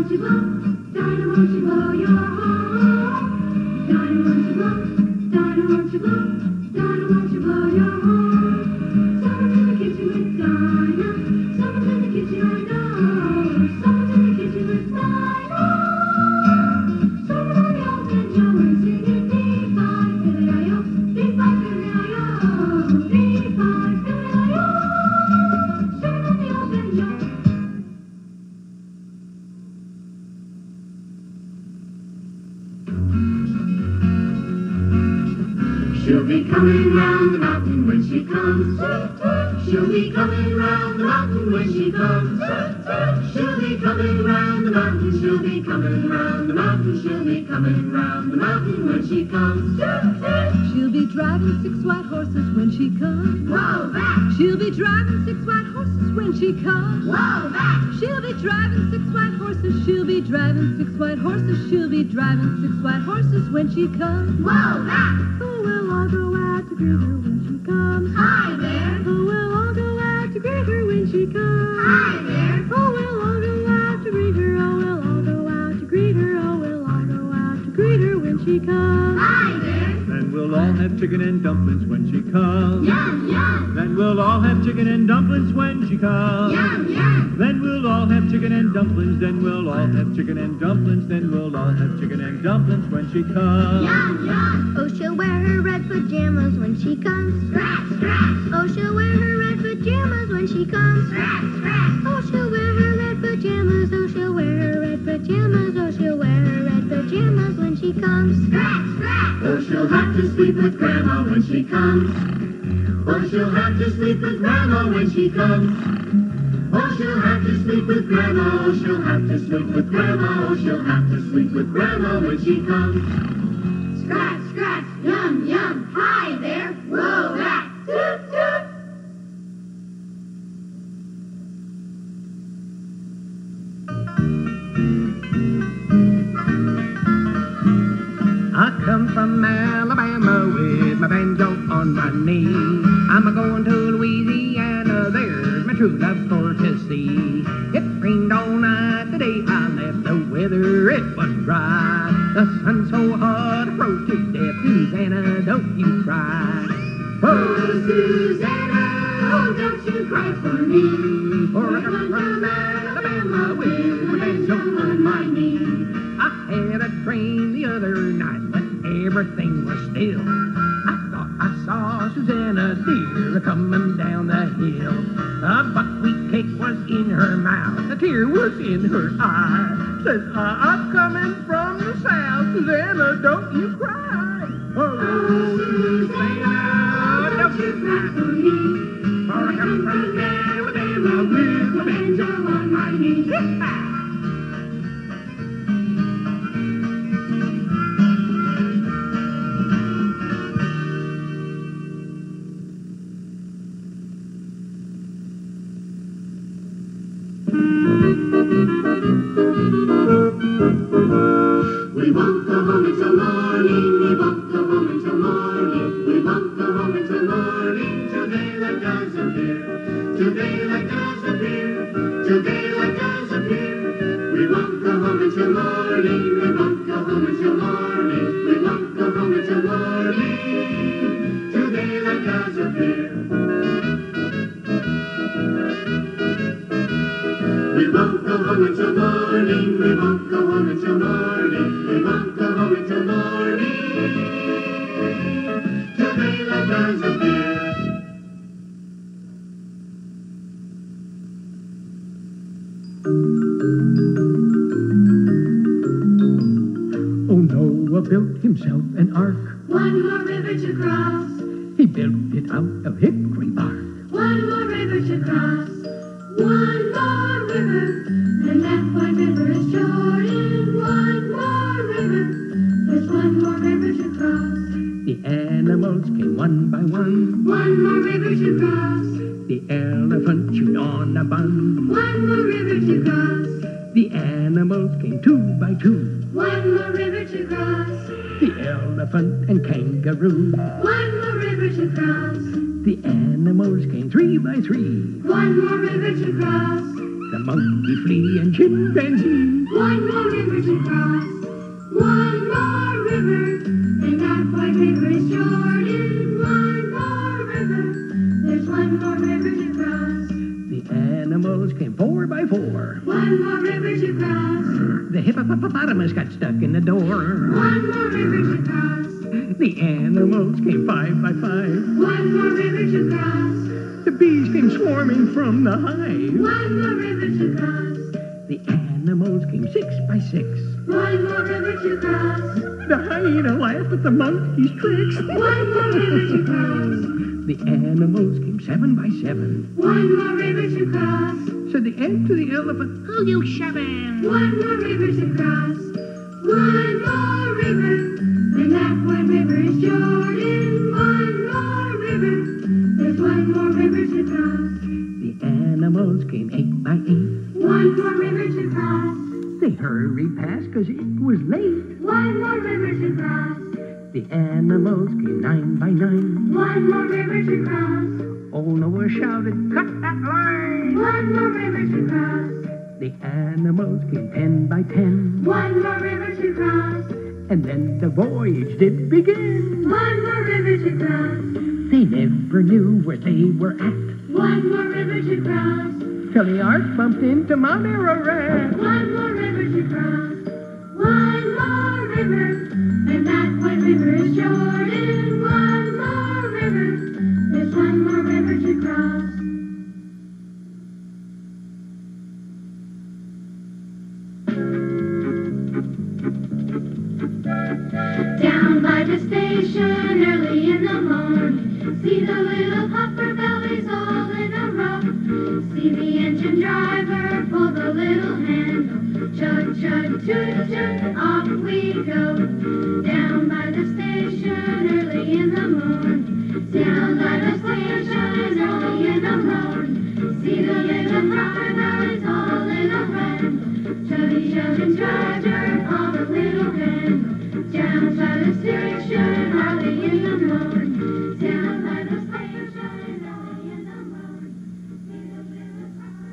won't you blow? Dinah, won't you blow your horn? Dinah, won't you blow? Dinah, won't you blow? Dinah, won't you blow your horn? Someone's in the kitchen with Dinah. Someone's in the kitchen, I know. Someone's in the kitchen with Dinah. Someone on the old banjo and singing dee-fi, fiddle-i-o, dee-fi, fiddle-i-o, dee-fi, fiddle-i-o. Someone on the old banjo. She'll be coming round the mountain when she comes. She'll be coming round the mountain when she comes. She'll be coming round the mountain. She'll be coming round the mountain. She'll be coming round the mountain when she comes. She'll be driving 6 white horses when she comes. Whoa, back! She'll be driving 6 white horses when she comes. Whoa, back! She'll be driving 6 white horses. She'll be driving 6 white horses. She'll be driving 6 white horses when she comes. Whoa, back! Oh, we'll all go out to greet her when she comes. Hi there! Oh, we'll all go out to greet her when she comes. Hi there! Oh, we'll all go out to greet her. Oh, we'll all go out to greet her. Oh, we'll all go out to greet her when she comes. Hi there! Then we'll all have chicken and dumplings when she comes. Yum, yum! Then we'll all have chicken and dumplings when she comes. Yum, yum! Then we'll all have chicken and dumplings. Then we'll all have chicken and dumplings. Then we'll all have chicken and dumplings when she comes. Yum, yum! Oh, she'll wear her red pajamas when she comes. Scratch, scratch! Oh, she'll wear her red pajamas when she comes. Scratch, scratch! Oh, she'll wear her red pajamas. Oh, she'll wear her red pajamas. Oh, she'll wear her red pajamas when she comes. Scratch, scratch! Oh, she'll have to sleep with Grandma when she comes. Oh, she'll have to sleep with Grandma when she comes. Oh, she'll have to sleep with Grandma. Oh, she'll have to sleep with Grandma. Oh, she'll have to sleep with Grandma when she comes. Scratch, scratch! Yum, yum! Hi there! Whoa, back! Toot, toot! I come from Alabama with my banjo on my knee. I'm a-going to Louisiana, there's my true love for to see. It rained all night the day I left, the weather it was dry. The sun so hot I froze to death, Susanna, don't you cry. Oh, Susanna, oh, don't you cry for me. For I come from Alabama with my banjo on my knee. I had a train the other night when everything was still. I thought I saw Susanna dear a-coming down the hill. A buckwheat cake was in her mouth, a tear was in her eye. Says, I'm coming from the south, Susanna, don't you cry. Oh, Susanna, don't you cry for me. For I come from Alabama with my banjo on my knee. We won't go home until morning, we won't go home until morning, we won't go home until morning, till daylight does appear, till daylight does appear, till daylight does appear. We won't go home until morning, we won't go home until morning, we won't go home until morning, till daylight does appear. We won't go home until morning, we won't go home until morning, we won't go home until morning, till daylight does appear. Oh, Noah built himself an ark. One more river to cross, He built it out of hickory bark. one more river to cross, one more river, and that white river is Jordan. One more river, there's one more river to cross, The animals came one by one. one more river to cross, The elephant chewed on a bun. one more river to cross, The animals came two by two. one more river to cross, The elephant and kangaroo. one more river to cross, The animals came three by three. one more river to cross, the monkey, flea, and chimpanzee. One more river to cross, one more river, and that white river is Jordan. One more river, there's one more river to cross. The animals came 4 by 4. One more river to cross, The hippopotamus got stuck in the door. one more river to cross. The animals came 5 by 5. One more river to cross, The bees came swarming from the hive. one more river to cross. The animals came 6 by 6. One more river to cross, The hyena laughed at the monkey's tricks. one more river to cross. The animals came 7 by 7. One more river to cross, Said the ant to the elephant, "Who you shoving?" one more river to cross. One more river, and that one river is Jordan. One more river, there's one more river to cross. The animals came 8 by 8. One more river to cross, They hurried past 'cause it was late. one more river to cross. The animals came 9 by 9. One more river to cross, Old Noah shouted, "Cut that line!" one more river to cross. The animals came 10 by 10. One more river to cross, And then the voyage did begin. one more river to cross. They never knew where they were at, One more river to cross, till the ark bumped into Mount Ararat. one more river to cross. One more river, and that one river is Jordan. One more river, there's one more river to cross. Down by the station early in the morning, see the little hopper bellies all in a row. See the engine driver pull the little handle, chug, chug, toot, toot, off we go. Down by the station early in the morning, down by the station early in the morning, see the little hopper bellies all in a row. Chuggy, chuggy, driver on the little handle. Down by the station early in the morning. Down by the station early in the morning. See the little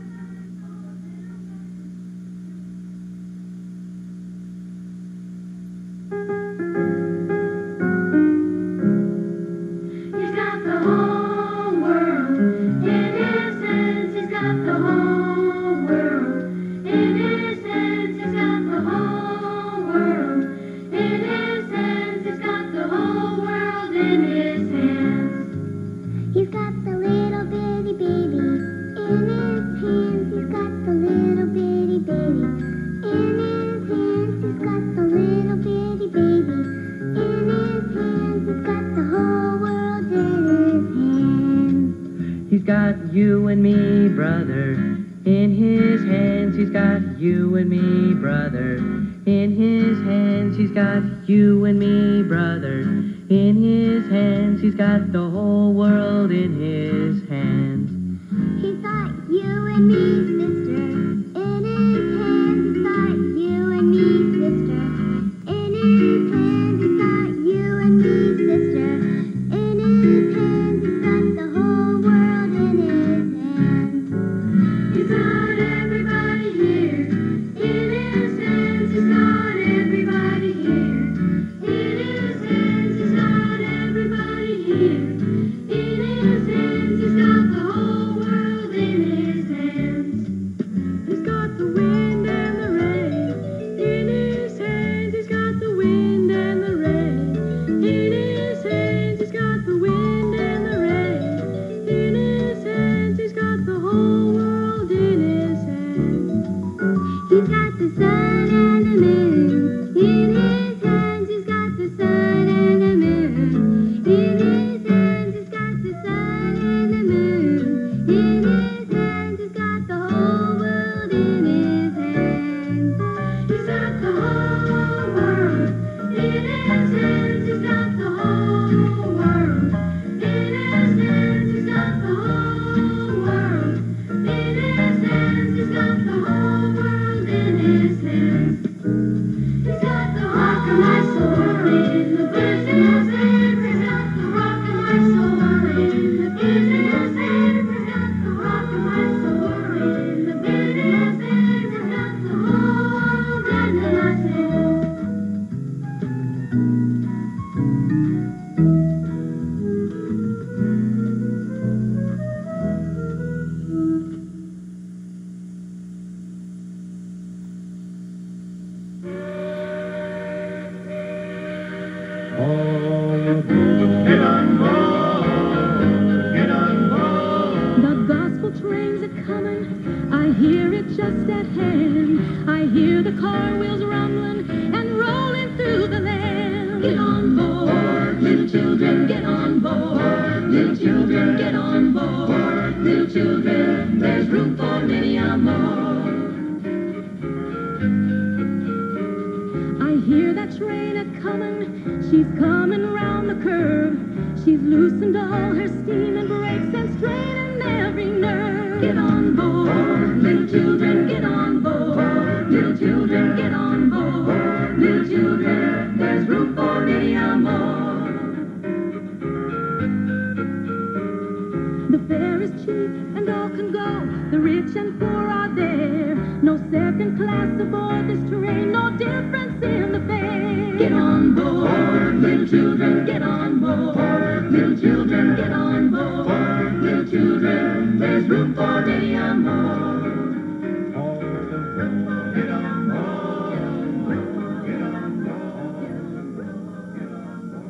He's got the whole world in his hands. He's got the whole world in his hands. He's got the whole world in his hands. He's got the whole world in his hands. He's got the little bitty baby in his hands. He's got the little bitty baby in his hands. He's got the little bitty baby in his hands. He's got the whole world in his hands. He's got you and me, brother, in his hands. He's got you and me, brother, in his hands. He's got you and me, brother, in his hands. He's got the whole world in his hands. He's got you and me, sister, in his hands. He's got you and me, sister, in his hands. He's got you and me, sister, in his hands. He's got the whole world in his hands. He's got everybody here in his hands. He's got everybody here in his hands. He's got everybody here in his hands. He's got the whole world in his hands. He's got the wind and the rain in his hands. He's got the wind and the rain in his hands. He's got the wind and the rain in his hands. He's got the whole world in his hands. He's got the sun and the moon in his hands. He's got the sun and the moon in his hands. He's got the sun and the moon in his hands. He's got the whole world in his hands. He's got the whole world in his hands. He's got the whole world in his hands. He's got the whole world in his hands. He's got the whole world in his hands. He's got the whole All aboard. Get on board. Get on board. The gospel trains are coming, I hear it just at hand. I hear the car wheels rumbling and rolling through the land. Get on board, little children, get on board. Little children, get on board. Little children, there's room for many a more. I hear that train a-comin', she's coming round the curve. She's loosened all her steam and brakes and straining every nerve. Get on board, little children, get on board. Little children, get on board. Little children, there's room for many a more. The fare is cheap and all can go. The rich and poor are there. No second class aboard this train, no difference in the fare. Get on board, little children, get on board. Little children, get on board. Little children, there's room for many a more. All aboard. Get on board. Get on board. Get on board.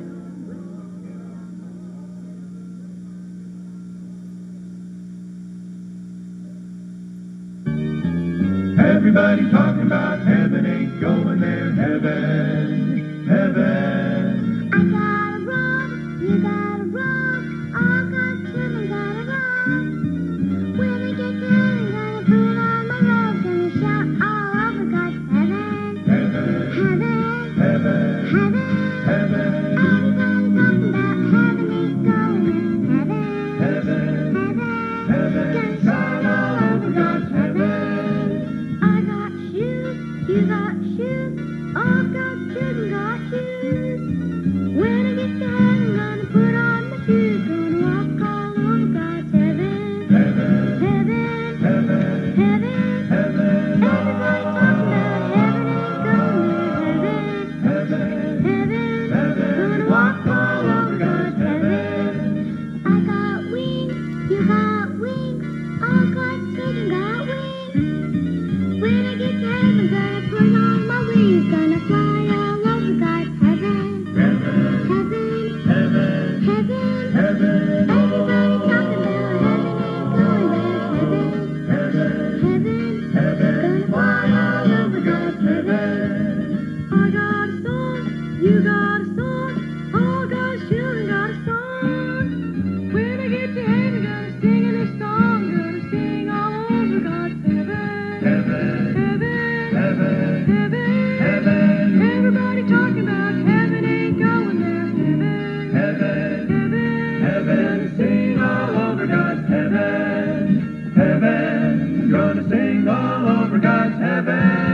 Everybody talking about heaven, ain't going there. Heaven, heaven. I gotta run, you gotta run, all God's children gotta run. When I get to heaven, gonna put on my robes and shout all over God's heaven. Heaven, Heaven, heaven, heaven. heaven, Everybody talking about heaven ain't going there. Heaven, heaven, heaven. heaven. Shout all over God's heaven. I got shoes, you got shoes, all God's children got shoes. When I get to heaven, gonna put on my shoes, gonna walk all over God's heaven. Heaven, Heaven, heaven, heaven. heaven. Everybody talking about heaven ain't going there. Heaven, Heaven, heaven. gonna walk all over God's heaven. I got wings, you got wings, all God's children got wings. When I get to heaven, gonna put on my wings, gonna fly all over God's heaven. Heaven, Heaven, heaven, heaven. heaven. Everybody talking about heaven ain't going there. Heaven, Heaven, heaven. heaven. Gonna fly all over God's heaven. I got a song, you got a song, all God's children got a song. When I get to heaven, gonna sing in this song, gonna sing all over God's heaven. Heaven, Heaven, heaven, heaven. heaven. Everybody talking about heaven ain't going there. Heaven, Heaven, heaven. heaven. Sing all over God's heaven. Heaven, gonna sing all over God's heaven.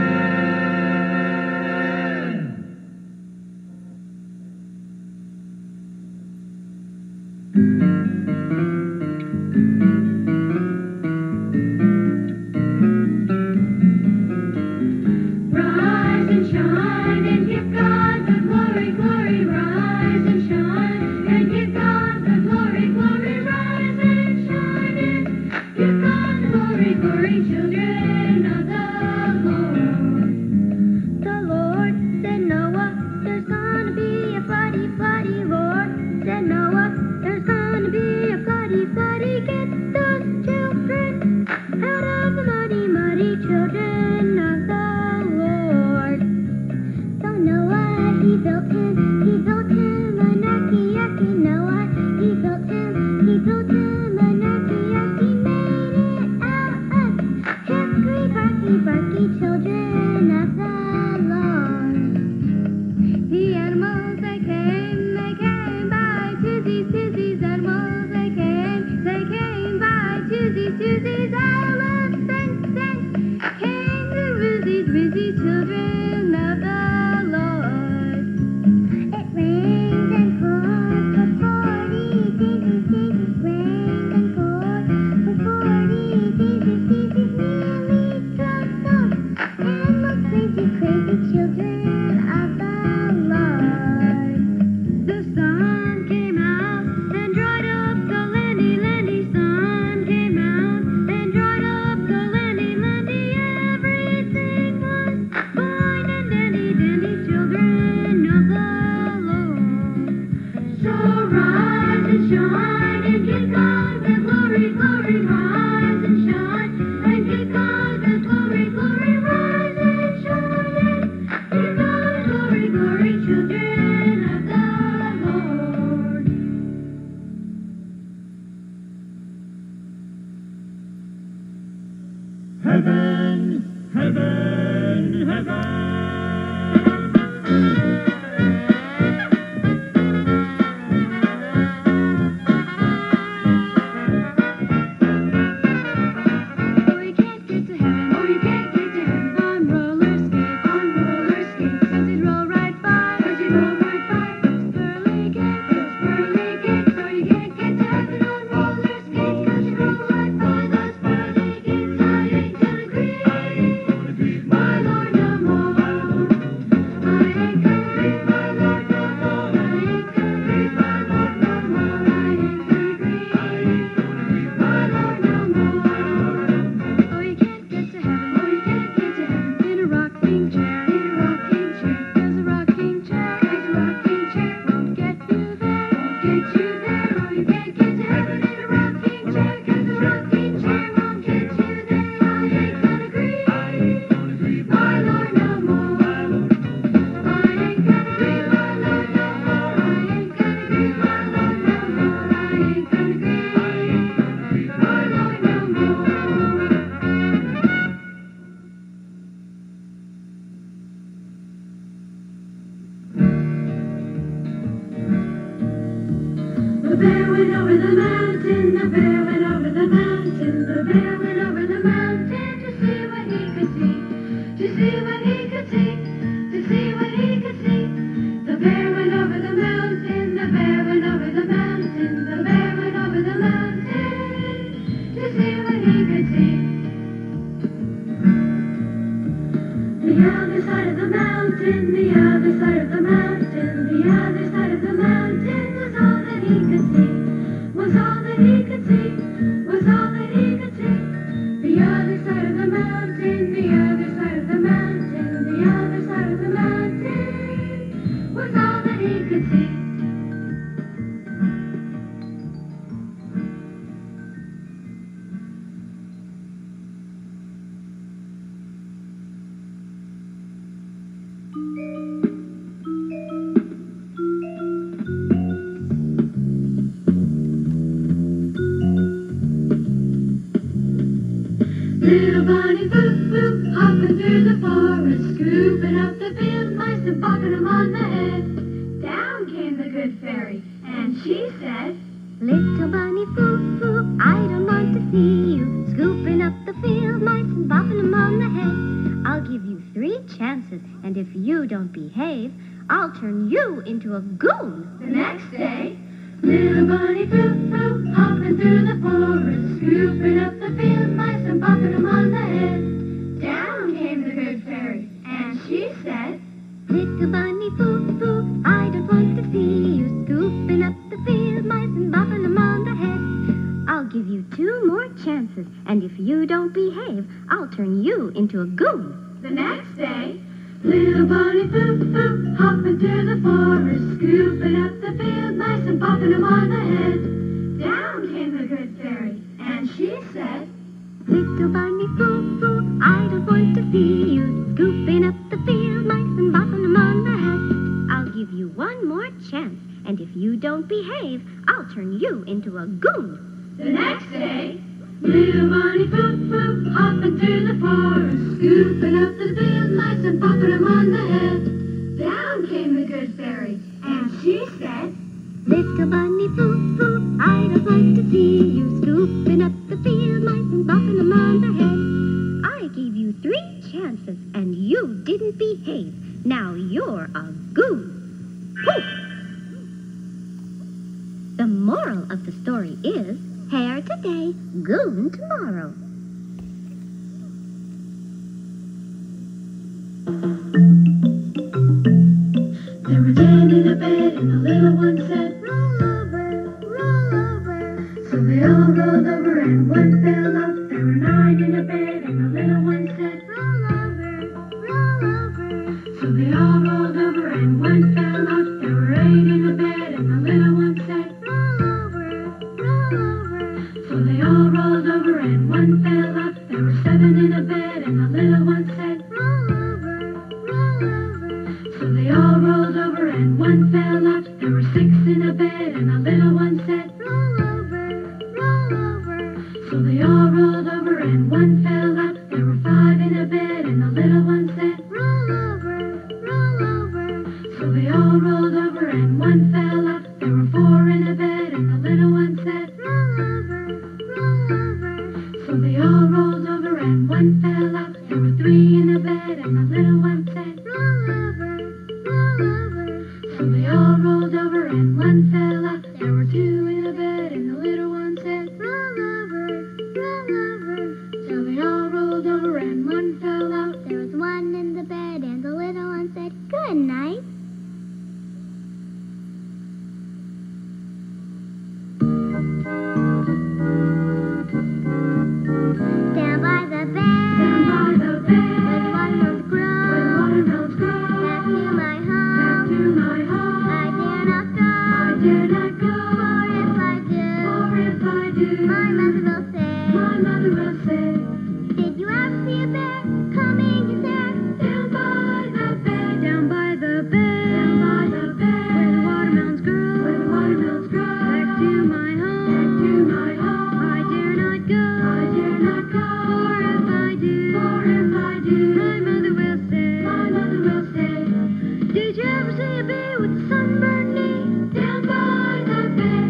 Rise and shine and give God the glory, glory. Rise and shine and give God the glory, glory. Rise and shine and give God the glory, glory. Children of the Lord. The Lord said, Noah, there's gonna be a floody, floody. Lord said, Noah, there's gonna be a floody, floody. Get those children out of the muddy, muddy children of the Lord. So Noah, he built him an arky, Noah, he built him an arky, made it out of hickory, barky children of the Lord. The animals, they came by twosies, animals, they came by twosies, elephants and kangaroosies, children of the Lord. It rained and poured for 40 days, rained and poured for 40 days, nearly drowned us, animals, crazy children of the Lord. The sun came out and dried up the landy, sun came out and dried up the landy, everything was fine and dandy, children of the Lord. heaven, heaven. Oh, you can't get to heaven. Oh, you can't get to heaven on roller skates. On roller skates. 'Cause you'd roll right by. 'Cause you'd roll right by. Those pearly gates. Those pearly gates. Oh, you can't get to heaven on roller skates. 'Cause you roll right by those pearly gates. I ain't gonna grieve my Lord no more. I ain't gonna grieve my Lord no more. I ain't gonna grieve my Lord no more. I ain't gonna grieve my Lord no more. Oh, you can't get to heaven. Oh, you can't get to heaven in a rocking chair. In a rocking chair. 'Cause a rocking chair. 'Cause a rocking chair won't get you there. Won't get you there. Oh, you can't get to heaven in a rocking chair. 'Cause a rocking chair won't get you there. I ain't gonna grieve my Lord no more. I ain't gonna grieve my Lord no more. I ain't gonna grieve my Lord no more. I ain't gonna grieve my Lord no more. The bear went over the mountain, the bear went over the mountain, the bear went over the mountain to see what he could see, to see what he could see, to see what he could see. The bear went over the mountain, the bear went over the mountain, the bear went over the mountain to see what he could see. The other side of the mountain, the other side of the mountain, the other side of the mountain was all that he could see, was all that he could see, was all that he could see. The other side of the mountain, the other side of the mountain, the other side of the mountain was all that he could see. Little bunny boop boop, hopping through the forest, scooping up the field mice and popping them on the head. Down came the good fairy, and she said, Little bunny foo-foo, I don't want to see you scooping up the field mice and bopping them on the head. I'll give you 3 chances, and if you don't behave, I'll turn you into a goon. the next day, little bunny foo-foo, hopping through the forest, scooping up the field mice and popping them on the head. Down came the good fairy, and she said, Little bunny foo-foo, I don't want to see you scooping up the field mice and bopping them on the head. I'll give you 2 more chances, and if you don't behave, I'll turn you into a goon. the next day, little bunny foo-foo, hopping through the forest, scooping up the field mice and popping them on the head. Down came the good fairy, and she said, Little bunny foo-foo, I don't want to see you scooping up the field mice and bopping them on the head. I'll give you 1 more chance, and if you don't behave, I'll turn you into a goon. the next day, little bunny foo-foo, hopping through the forest, scooping up the field mice and popping them on the head. Down came the good fairy, and she said, Little bunny foo-foo, I don't want to see you scooping up the field mice and bopping them on the head. I gave you 3 chances, and you didn't behave. Now you're a goon. Poof! The moral of the story is, hare today, goon tomorrow. There were 10 in a bed, and the little one said, Roll over, roll over. so they all rolled over and one fell out. There were 9 in a bed, and the little one said, Roll over, roll over. so they all rolled over and one fell out. There were 8 in a bed, and the little one said, Roll over, roll over. so they all rolled over and one fell out. There were 7 in a bed, and the little one said, Roll over, roll over. so they all rolled over and one fell out. There were 6 in a bed, and the little one said, Roll over, roll over. so they all rolled over and one fell out. There were 5 in a bed, and the little one said, little one said, roll over, roll over. So they all rolled over and one fell out. There were two in a bed and the little one said, roll over, roll over. So they all rolled over and one fell out. There was one in the bed and the little one said, good night. Down by the bed, where the watermelons grow, back to my home, I dare not go, for if I do, my mother will say, did you ever see a bear combing his hair? Down by the bed, where the watermelons grow, back to my home, I dare not go, for if I do, my mother will say, did you ever see a bear with a sunburned knee? Down by the bed.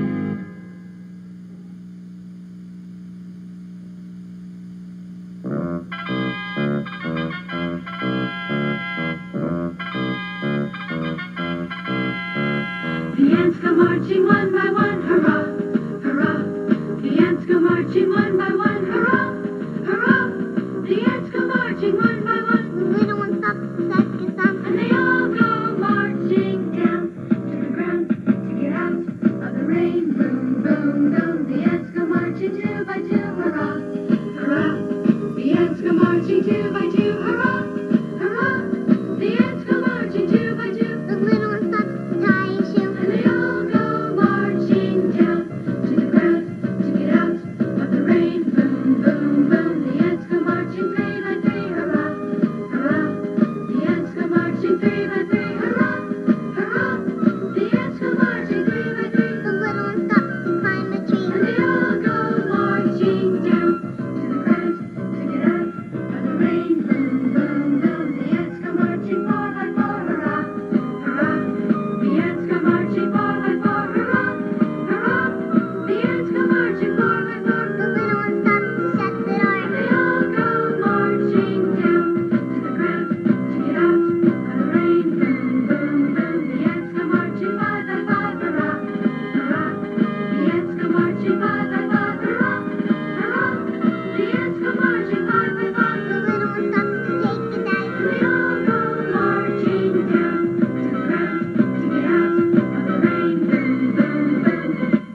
The ants go marching one by one, hurrah, hurrah. The ants go marching one by one, hurrah, hurrah. The ants go marching one by one, The little one stopped to suck his thumb. and they all go marching down to the ground to get out of the rain. Boom, boom, boom. The ants go marching two by two, hurrah, hurrah. The ants go marching two by two, hurrah, hurrah. The ants go marching two by two. The little one stopped to tie his shoe. And they all go marching down to the ground to get out of the rain. Boom, boom, boom. The ants go marching three by three, hurrah, hurrah. The ants go marching three by three, hurrah, hurrah. The ants go marching three by three. The little one stopped to climb a tree. And they all go marching down to the ground to get out of the rain. Boom, boom, boom. The ants go marching four by four, hurrah, hurrah. The ants go marching four by four, hurrah, hurrah. The ants go marching four by four. The little one stopped to shut the door. And they all go marching down to the ground to get out of the rain. Boom, boom, boom. The ants go marching five by five, hurrah, hurrah. The ants go marching five by five, hurrah, hurrah. The ants go marching five by five. The little one stopped to take a dive. And they all go marching down to the ground to get out of the rain. Boom, boom, boom.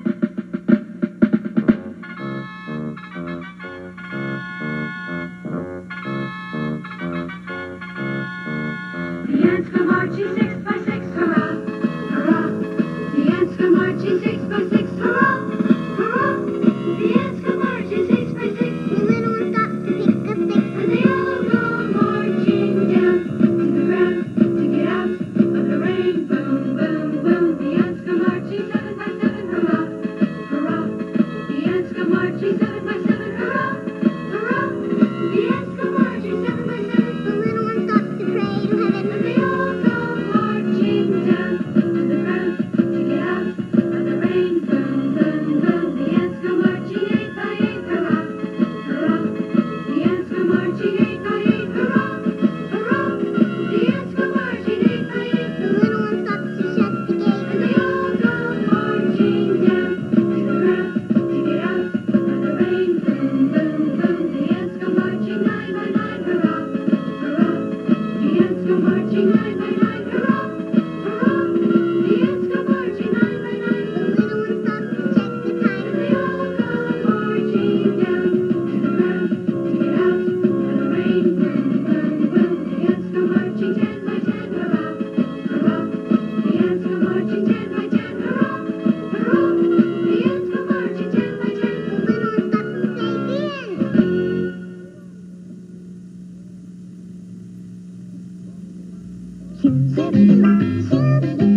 The ants go marching six by six, hurrah, hurrah. The ants go marching six by six, hurrah, hurrah. The ants go marching six by six. The little one stopped to pick a stick. And they all go marching down to the ground to get out of the rain. Boom, boom, boom. The ants go marching seven by seven, hurrah, hurrah. The ants go marching seven by seven, hurrah, hurrah. The ants go marching seven by seven. The little one stopped to pray to heaven. And they all go marching down to the ground to get out of the rain. Boom, boom, boom. The ants go marching eight by eight, hurrah, hurrah. The ants go marching eight by eight, hurrah, hurrah. The ants go marching eight by eight. The little one stopped to shut the gate. And they all go marching down to the ground to get out of the rain. Boom, boom, boom. The ants go marching nine by nine, hurrah, hurrah. The ants go marching nine by nine, hurrah, hurrah. The ants go marching nine by nine. The little one stopped to check the And time. they all go marching down to the ground to get out of the rain. Boom, boom, boom. The ants go marching 10 by 10, hurrah, hurrah. The ants go marching 10 by 10, hurrah, hurrah. The ants go marching 10 by 10. The little one stopped to say, the end. Shoo-dee-dee-dee-dee, shoo-dee-dee-dee.